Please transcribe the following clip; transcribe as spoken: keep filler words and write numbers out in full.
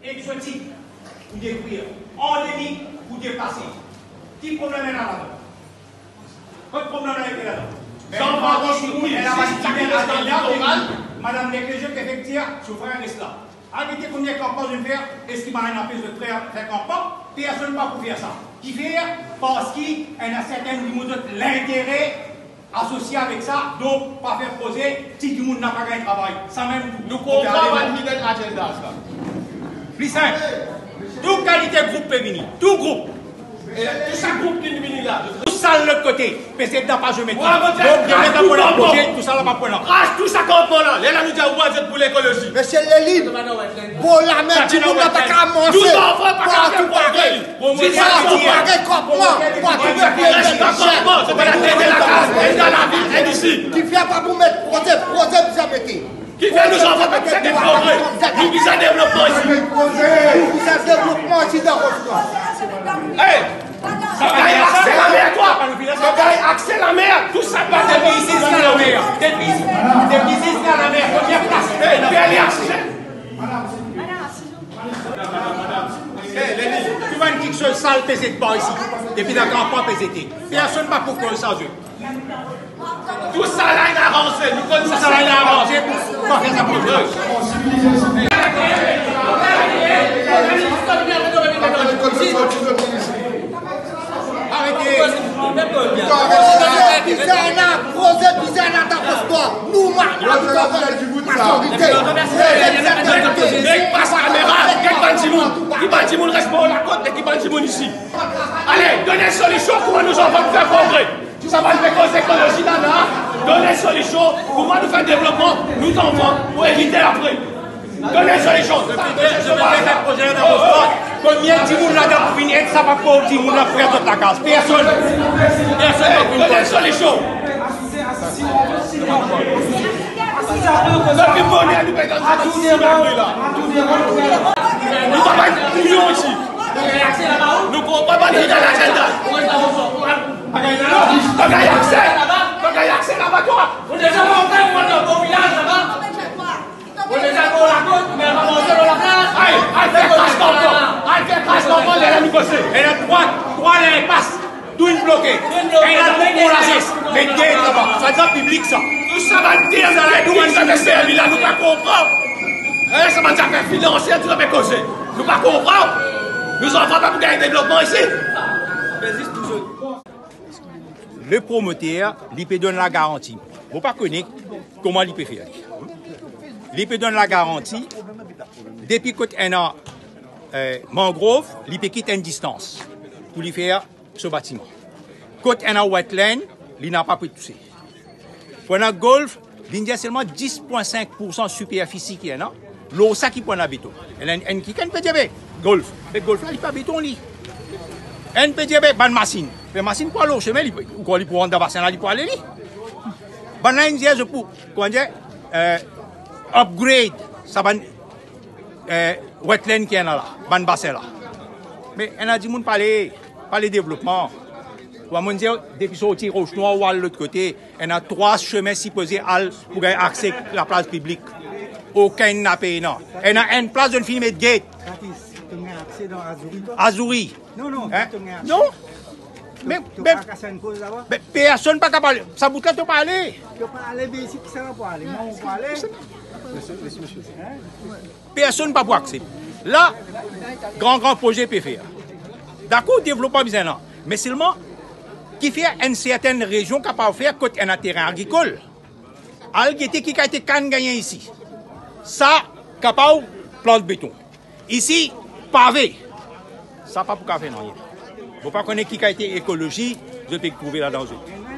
exotique pour détruire, endémique pour déplacer. Qui problème est là-dedans? Pas de problème avec là-dedans. Sans Madame l'éclésieux qui effectue sur frère l'islam. Arrêtez qu'on y ait campagne de faire, est-ce qu'il m'a un empêche de faire campagne? Personne ne va pour faire ça. Qui fait? Parce qu'il y a un certain niveau de l'intérêt associé avec ça, donc pas faire poser si tout le monde n'a pas gagné travail. Ça même nous comprenons un hidden agenda. Plus simple. Toute qualité groupe peut venir. Tout groupe. Et tout ça groupe qui vient là. Tout ça de l'autre côté. Mais c'est pas je mets. Donc je mets dans le projet, tout ça là pas pour là. Rage tout ça campement là. Les là nous disons vous êtes pour l'écologie. Monsieur Léline. Bon la merde, tu nous n'as pas qu'à manger. Nous n'avons pas qu'à faire progrès. C'est ça qui est campement. C'est pas la tête de la case. Elle est dans la ville, elle est ici. Qui vient pas pour mettre projet, projet vous avez été. Qui fait nous enfants pas faire des progrès. Nous visons développement ici. Nous visons développement ici dans votre Hey! Ça va y accès la mer, toi! Ça va y accès la mer! Tout ça va depuis ici jusqu'à la mer. Depuis ici jusqu'à la mer. Combien de place? Hey, bien y accès! Tu vois une petite chose sale P Z T pas ici. Depuis la campagne P Z T. Personne ne va pour qu'on ça. Tout ça là, il a avancé. Nous connaissons ça là, il a avancé pour pas faire ça pour eux. Arrêtez. Bizarre, projet bizarre dans ta histoire. Nous, Mec, passe caméra, quel bandimoun? Qui bandimoun reste pour la côte et qui bandimoun ici? Allez, donnez une solution pour nous enfants faire progrès. Ça va faire cause d'écologie là-bas. Donnez une solution pour moi nous faire développement, nous enfants, pour éviter après. Donnez une solution. Je vais faire un projet dans votre sport. Combien de timouns là-dedans pour venir? Ça va pas au timouns là pour faire toute la case. Personne. Personne va pour donnez une solution. Depuis bon, nous nous payons ça tout là. Nous ne sommes pas millions ici. Nous ne pouvons pas battre dans l'agenda. Tu as gagné accès. Tu as gagné accès là-bas, toi. On est déjà monté au bon village là-bas. On est déjà pour la côte, mais on va monter dans la place. Aïe, aïe, fais crash d'enfant. Aïe, fais crash d'enfant, elle a nous bosser. Elle a trois, trois les passes. Tout une bloquée. Elle a tout pour la cesse. Mais deux là-bas. Ça c'est public ça. Tout ça va dire, ça va nous, ça va servir là, nous ne comprenons pas. Ça va déjà faire financier, tout ça va causer. Nous ne comprenons. Nous enfants pas pour gagner développement ici. Le promoteur, il peut donner la garantie. Vous ne connaissez pas comment il peut faire. Il peut donner la garantie. Depuis un an, euh, mangrove, il peut quitter une distance pour lui faire ce bâtiment. Quand un an wetland, il n'a pas pu toucher. Pour un golf, il y a seulement dix virgule cinq pour cent de superficie qui est là. L'eau, ça qui prend la béton. Il y a un qui peut dire golf. Le golf là, il n'est pas béton. Un peut dire bonne machine. La machine pour aller au chemin, il peut rentrer dans le bassin là, il peut aller. Bonne là, il dit pour upgrade ça ban euh, wetland qui est là, ban bassin là. Mais on a dit moun parler parler développement. Ou on dit depuis sortir Roche Noire ou à l'autre côté, on a trois chemins supposés pour avoir accès à la place publique. Aucun n'a payé non. On a une place de film de gate. accès dans Azouri. Azouri. Non non, hein? Non. Mais, mais, mais personne pas capable. Ça boucle là tu pas aller. Tu pas aller mais ici ça va pas aller. Moi on va aller. Personne pas pour accès. Là, grand grand projet peut faire. D'accord, développement besoin là. Mais seulement qui fait une certaine région capable de faire côté un terrain agricole. Algété qui a été can gagné ici. Ça capable plante béton. Ici pavé. Ça pas pour faire non. Vous ne connaissez pas qui a été écologie, je peux trouver là dans eux.